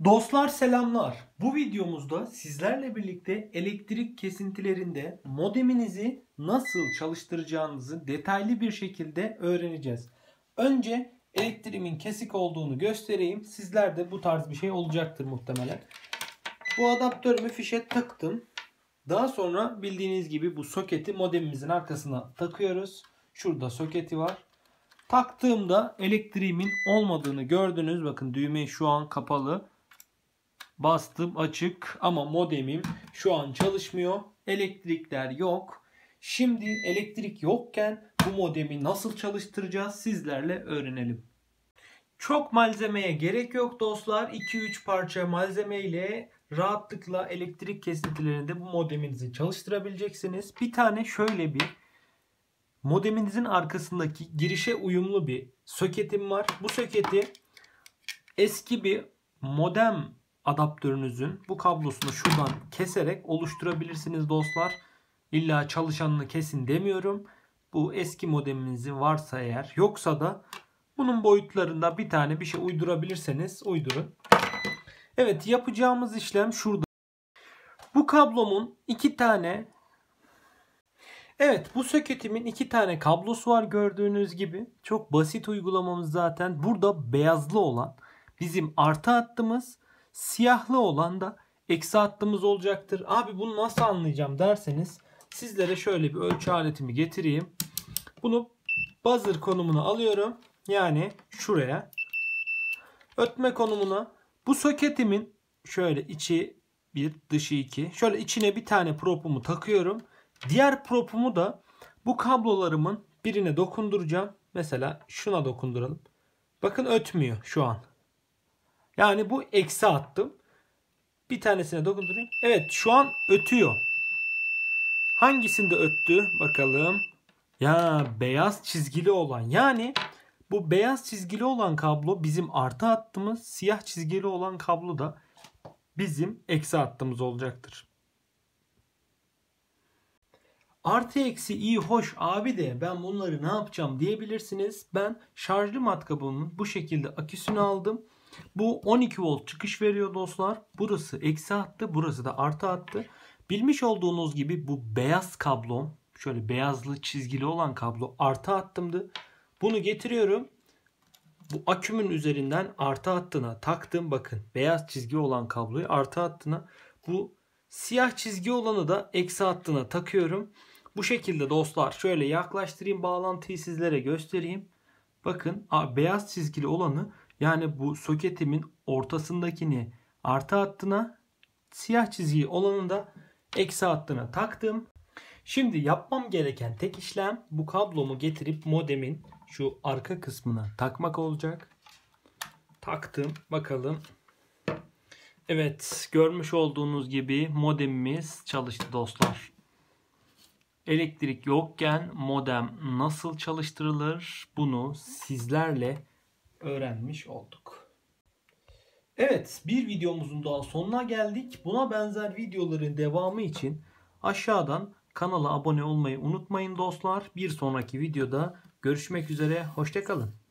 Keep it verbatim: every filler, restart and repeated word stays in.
Dostlar selamlar. Bu videomuzda sizlerle birlikte elektrik kesintilerinde modeminizi nasıl çalıştıracağınızı detaylı bir şekilde öğreneceğiz. Önce elektriğimin kesik olduğunu göstereyim. Sizlerde bu tarz bir şey olacaktır muhtemelen. Bu adaptörümü fişe taktım. Daha sonra bildiğiniz gibi bu soketi modemimizin arkasına takıyoruz. Şurada soketi var. Taktığımda elektriğimin olmadığını gördünüz. Bakın düğme şu an kapalı. Bastım açık ama modemim şu an çalışmıyor. Elektrikler yok. Şimdi elektrik yokken bu modemi nasıl çalıştıracağız sizlerle öğrenelim. Çok malzemeye gerek yok dostlar. iki üç parça malzeme ile rahatlıkla elektrik kesintilerinde bu modeminizi çalıştırabileceksiniz. Bir tane şöyle bir modeminizin arkasındaki girişe uyumlu bir soketim var. Bu soketi eski bir modem adaptörünüzün bu kablosunu şuradan keserek oluşturabilirsiniz dostlar. İlla çalışanını kesin demiyorum. Bu eski modeminiz varsa eğer, yoksa da bunun boyutlarında bir tane bir şey uydurabilirseniz uydurun. Evet, yapacağımız işlem şurada. Bu kablomun iki tane Evet bu soketimin iki tane kablosu var gördüğünüz gibi. Çok basit uygulamamız zaten. Burada beyazlı olan bizim artı hattımız, siyahlı olan da eksi hattımız olacaktır. Abi bunu nasıl anlayacağım derseniz sizlere şöyle bir ölçü aletimi getireyim. Bunu buzzer konumuna alıyorum. Yani şuraya. Ötme konumuna. Bu soketimin şöyle içi bir dışı iki. Şöyle içine bir tane propumu takıyorum. Diğer propumu da bu kablolarımın birine dokunduracağım. Mesela şuna dokunduralım. Bakın ötmüyor şu an. Yani bu eksi attım. Bir tanesine dokundurayım. Evet şu an ötüyor. Hangisinde öttü? Bakalım. Ya beyaz çizgili olan. Yani bu beyaz çizgili olan kablo bizim artı hattımız. Siyah çizgili olan kablo da bizim eksi hattımız olacaktır. Artı eksi iyi hoş abi de ben bunları ne yapacağım diyebilirsiniz. Ben şarjlı matkabımın bu şekilde aküsünü aldım. Bu on iki volt çıkış veriyor dostlar. Burası eksi hattı, burası da artı hattı. Bilmiş olduğunuz gibi bu beyaz kablom, şöyle beyazlı çizgili olan kablo artı hattımdı. Bunu getiriyorum. Bu akümün üzerinden artı hattına taktım. Bakın beyaz çizgi olan kabloyu artı hattına, bu siyah çizgi olanı da eksi hattına takıyorum. Bu şekilde dostlar, şöyle yaklaştırayım bağlantıyı sizlere göstereyim. Bakın beyaz çizgili olanı, yani bu soketimin ortasındakini artı hattına, siyah çizgi olanı da eksi hattına taktım. Şimdi yapmam gereken tek işlem bu kablomu getirip modemin şu arka kısmına takmak olacak. Taktım bakalım. Evet, görmüş olduğunuz gibi modemimiz çalıştı dostlar. Elektrik yokken modem nasıl çalıştırılır, bunu sizlerle öğrenmiş olduk. Evet, bir videomuzun daha sonuna geldik. Buna benzer videoların devamı için aşağıdan kanala abone olmayı unutmayın dostlar. Bir sonraki videoda görüşmek üzere. Hoşça kalın.